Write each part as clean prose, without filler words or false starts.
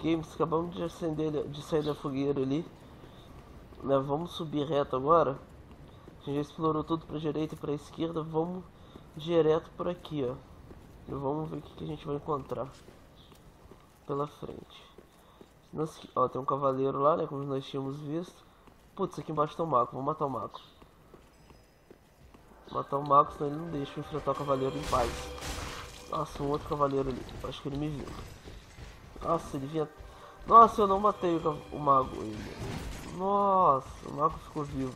Games, acabamos de de sair da fogueira ali, né? Vamos subir reto agora. A gente já explorou tudo pra direita e pra esquerda. Vamos direto por aqui, ó. E vamos ver o que a gente vai encontrar pela frente. Ó, tem um cavaleiro lá, né? Como nós tínhamos visto. Putz, aqui embaixo tem um mago. Vou matar o mago. Matar o mago, senão ele não deixa eu enfrentar o cavaleiro em paz. Nossa, um outro cavaleiro ali. Acho que ele me viu. Nossa, ele vinha... Nossa, eu não matei o mago ainda. Nossa, o mago ficou vivo.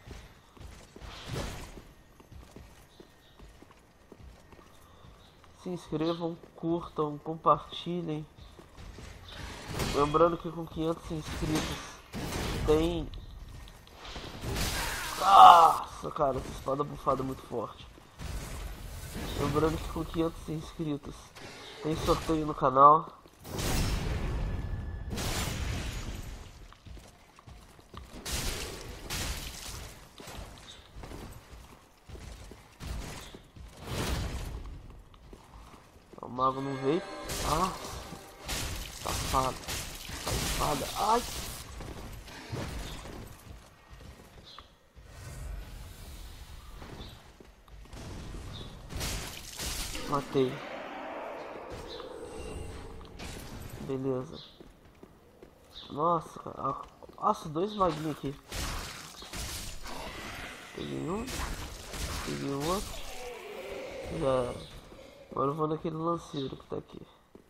Se inscrevam, curtam, compartilhem. Lembrando que com 500 inscritos tem... Nossa, cara, essa espada bufada é muito forte. Lembrando que com 500 inscritos tem sorteio no canal. O mago não veio. Ah, safado. Safada. Ai. Matei. Beleza. Nossa, cara. Nossa, dois maguinhos aqui. Peguei um. Peguei o outro. Já era. Agora eu vou naquele lanceiro que tá aqui.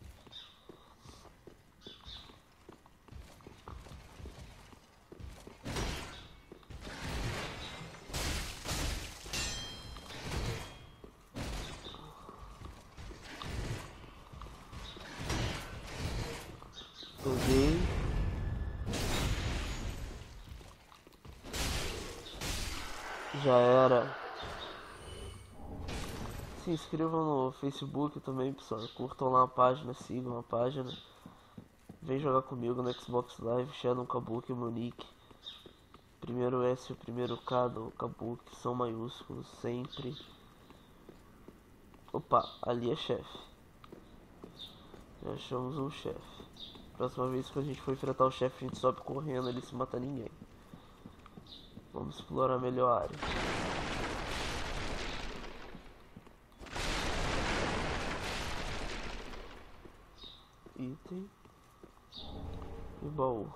Peguei. Já era. Se inscrevam no Facebook também, pessoal. Curtam lá a página, sigam a página. Vem jogar comigo no Xbox Live, Shadow Kabuki, meu nick. Primeiro S e o primeiro K do Kabuki são maiúsculos, sempre. Opa, ali é chefe. Já achamos um chefe. Próxima vez que a gente for enfrentar o chefe, a gente sobe correndo ali sem matar ninguém. Vamos explorar melhor a área. Item e baú.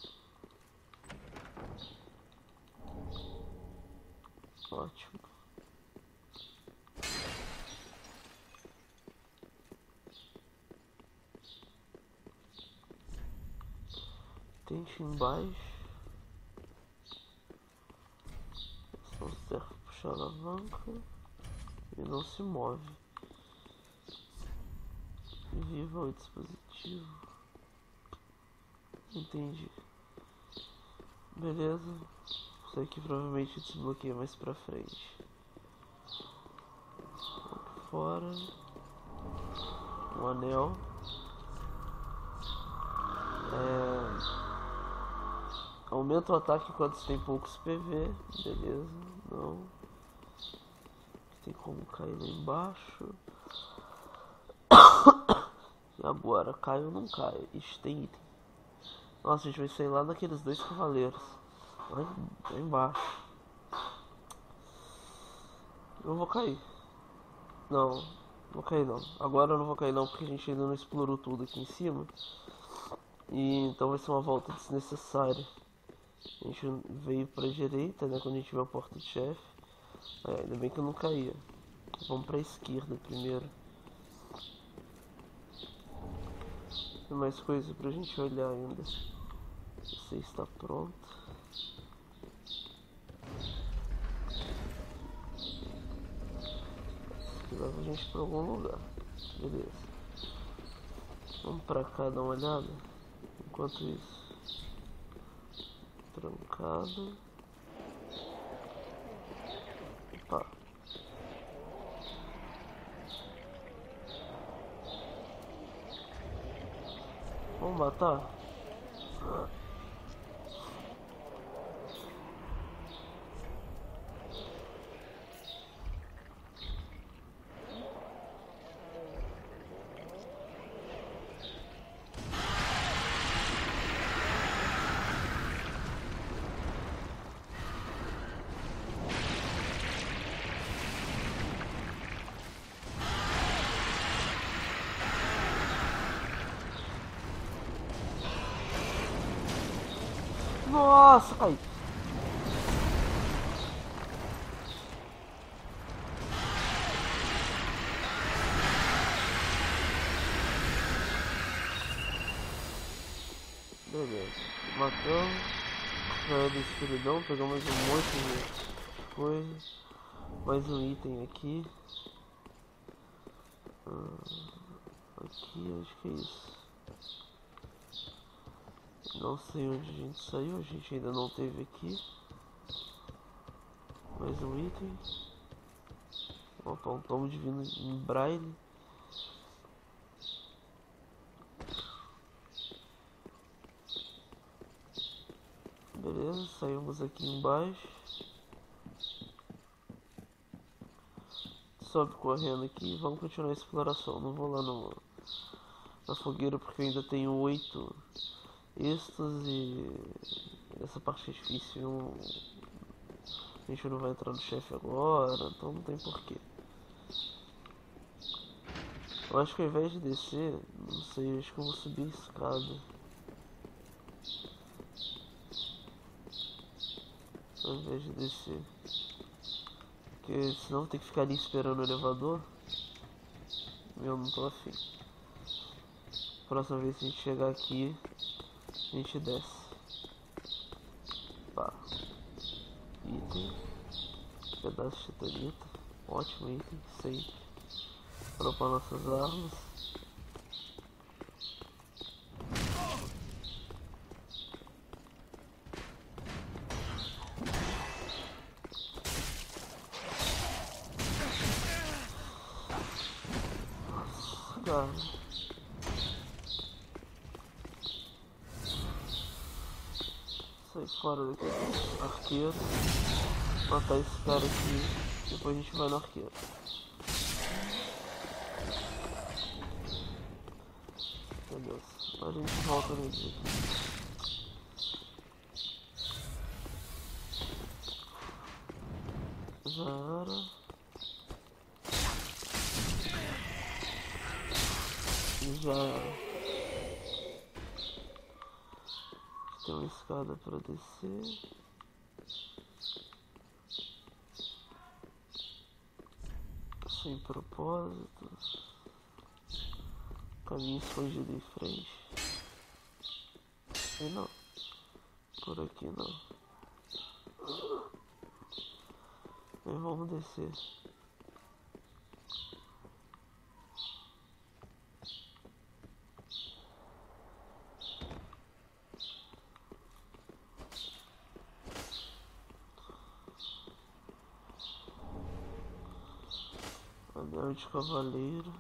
Ótimo. Tente embaixo. Não serve para puxar a alavanca e não se move. Viva o dispositivo. Entendi. Beleza. Isso aqui provavelmente desbloqueia mais pra frente. Fora. Um anel. Aumenta o ataque quando você tem poucos PV. Beleza. Não. Tem como cair lá embaixo. E agora? Cai ou não cai? Ixi, tem item. Nossa, a gente vai sair lá daqueles dois cavaleiros. Lá embaixo. Eu vou cair. Não vou cair não. Agora eu não vou cair não, porque a gente ainda não explorou tudo aqui em cima. E então vai ser uma volta desnecessária. A gente veio pra direita, né, quando a gente viu a porta do chefe. Ainda bem que eu não caía. Vamos pra esquerda primeiro. Tem mais coisa pra gente olhar ainda. Você está pronto. Leva a gente pra algum lugar. Beleza. Vamos pra cá dar uma olhada. Enquanto isso. Trancado. Opa. Vamos matar? Nossa, cai. Beleza, matamos. Ganhou da escuridão, pegamos um monte de coisa. Mais um item aqui. Aqui, acho que é isso. Não sei onde a gente saiu, a gente ainda não teve aqui. Mais um item. Opa, um tomo divino em braille. Beleza, saímos aqui embaixo. Sobe correndo aqui e vamos continuar a exploração. Não vou lá na fogueira porque eu ainda tenho 8 extras e essa parte é difícil. A gente não vai entrar no chefe agora, então não tem porquê. Eu acho que ao invés de descer, não sei, acho que eu vou subir a escada. Ao invés de descer. Porque senão tem que ficar ali esperando o elevador. Eu não tô afim. Próxima vez que a gente chegar aqui, a gente desce. Pá. Item. Pedaço de titanita. Ótimo item, sempre. Para upar nossas armas. Nossa, cara. Sai fora daqui. Arqueiro. Matar esse cara aqui. Depois a gente vai no arqueiro. Beleza. A gente volta no dia. Já era. Já era. Tem uma escada para descer. Sem propósito. Caminho escondido em frente. E não. Por aqui não. E vamos descer. Anel de cavaleiro.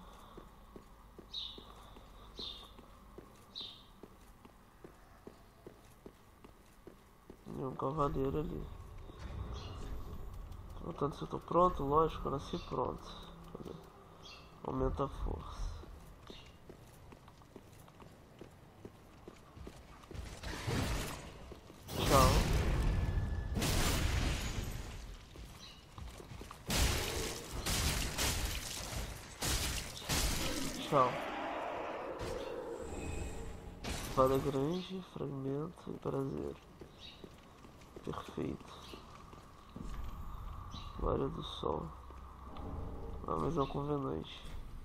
E um cavaleiro ali. Perguntando se eu tô pronto, lógico, eu nasci pronto. Aumenta a força. Tchau. Tchau. Espada grande, fragmento e prazer. Perfeito. Glória do sol. Ah, mas é um convenante.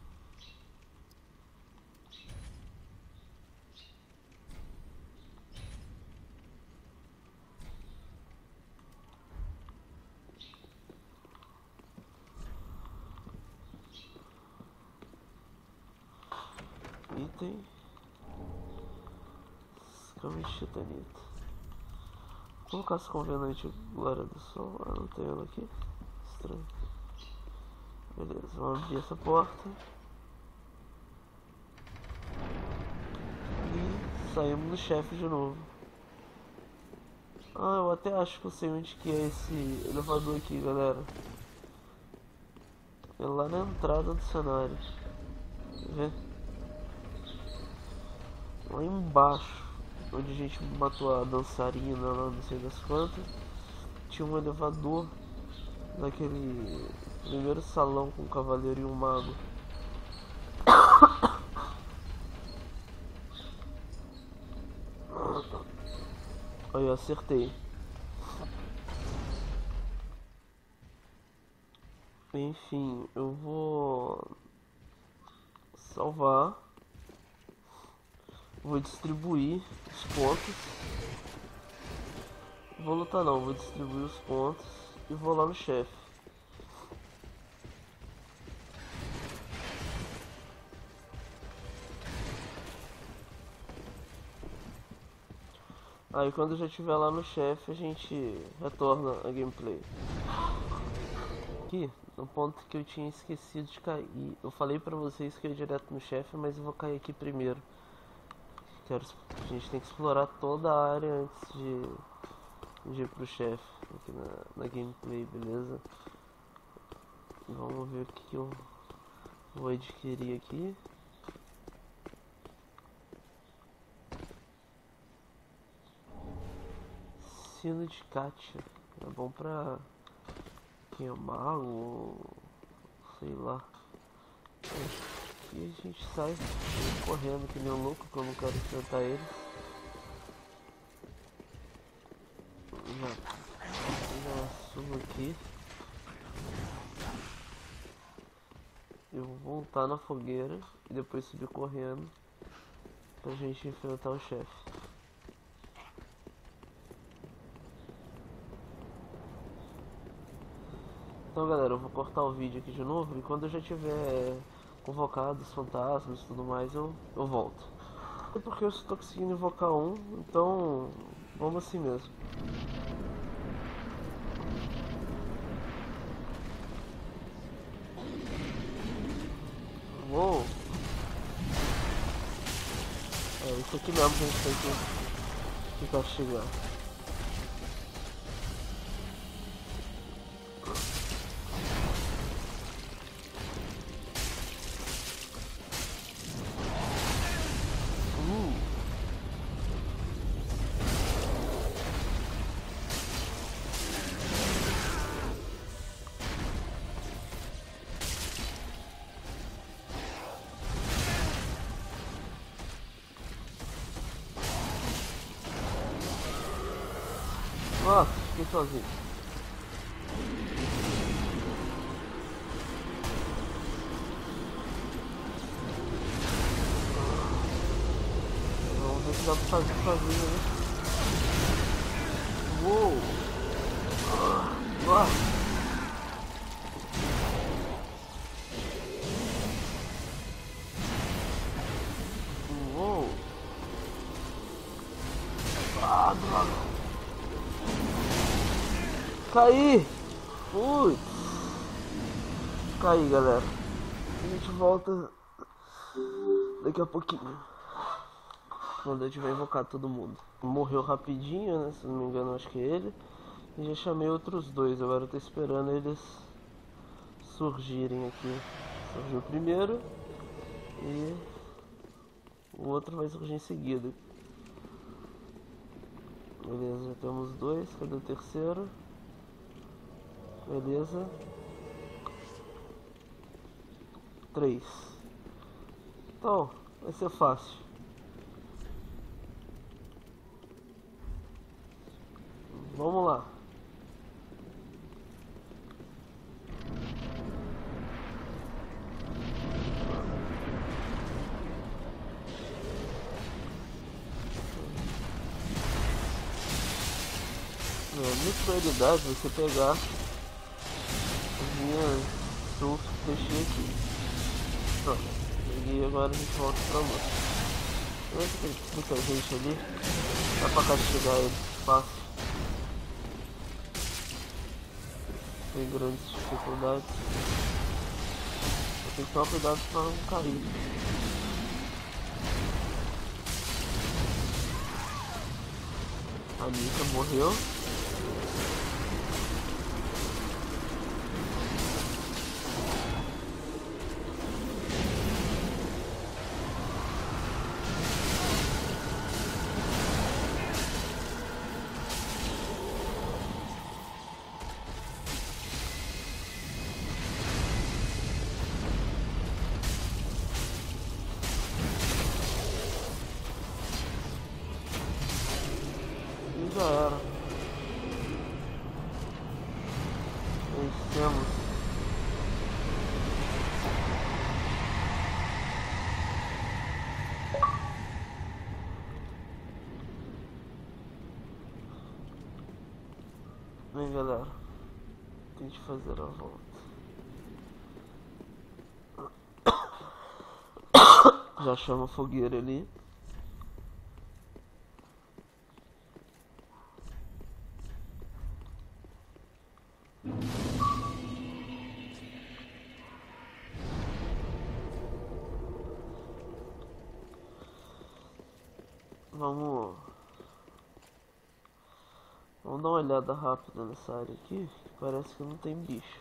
Item. Escama de titanita. Vou colocar esse convenante Glória do Sol. Ah, não tem ela aqui. Estranho. Beleza, vamos abrir essa porta. E saímos do chefe de novo. Ah, eu até acho que eu sei onde que é esse elevador aqui, galera. É lá na entrada do cenário. Quer ver? Lá embaixo, onde a gente matou a dançarina lá, não sei das quantas, tinha um elevador naquele primeiro salão com um cavaleiro e um mago. Aí eu acertei. Enfim, eu vou salvar. Vou distribuir os pontos. Vou lutar não, vou distribuir os pontos e vou lá no chefe. Aí quando eu já estiver lá no chefe, a gente retorna a gameplay. Aqui, no ponto que eu tinha esquecido de cair. Eu falei pra vocês que eu ia direto no chefe, mas eu vou cair aqui primeiro. A gente tem que explorar toda a área antes de ir pro chefe aqui na gameplay, beleza? Vamos ver o que eu vou adquirir aqui. Sino de Katia. É bom pra quem é mago, sei lá. E a gente sai correndo que nem um louco, que eu não quero enfrentar eles. Já subo aqui. Eu vou voltar na fogueira e depois subir correndo pra gente enfrentar o chefe. Então galera, eu vou cortar o vídeo aqui de novo e quando eu já tiver convocado os fantasmas e tudo mais, eu volto. É porque eu estou conseguindo invocar um, então vamos assim mesmo. Uou! É isso aqui mesmo que a gente tem que castigar. Nossa, fiquei sozinho. Vamos ver se dá pra fazer sozinho, né? Uou! Uou! Ah, droga! Caí! Putz! Caí, galera. A gente volta daqui a pouquinho. Quando eu tiver invocado todo mundo. Morreu rapidinho, né? Se não me engano, acho que é ele. E já chamei outros dois. Agora eu tô esperando eles surgirem aqui. Surgiu o primeiro. E o outro vai surgir em seguida. Beleza, já temos dois. Cadê o terceiro? Beleza. 3. Então, vai ser fácil. Vamos lá. Minha prioridade é você pegar as minhas tools que deixei aqui. Pronto. E agora a gente volta pra luta. Vê se tem muita gente ali. Dá pra castigar ele fácil. Tem grandes dificuldades. Eu tenho que tomar cuidado pra não cair. A Mika morreu. já era. Vencemos. Bem, galera, tente fazer a volta. Já chama a fogueira ali. Vamos dar uma olhada rápida nessa área aqui, que parece que não tem bicho.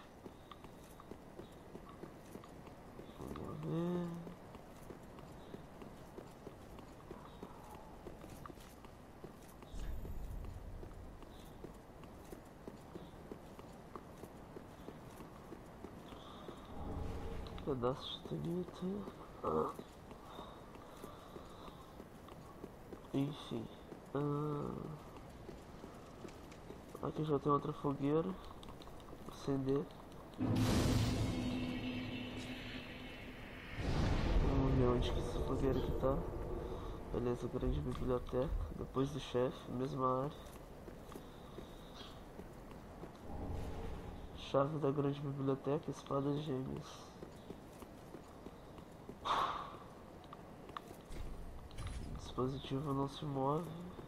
Vamos ver. Pedaço de tanito. Enfim. Aqui já tem outra fogueira. Acender. Vamos ver onde que essa fogueira aqui tá. Beleza, grande biblioteca. Depois do chefe, mesma área. Chave da grande biblioteca, espadas gêmeas. O dispositivo não se move.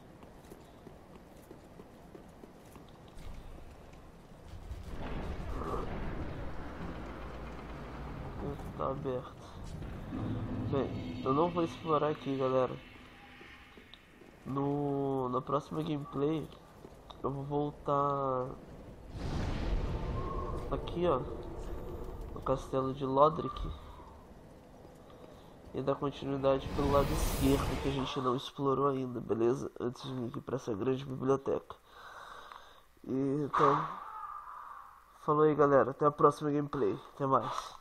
Tá aberto. Bem, eu não vou explorar aqui, galera. Na próxima gameplay eu vou voltar aqui, ó, no castelo de Lodric e dar continuidade pelo lado esquerdo que a gente não explorou ainda, beleza? Antes de vir aqui pra essa grande biblioteca. E então, falou aí, galera, até a próxima gameplay, até mais.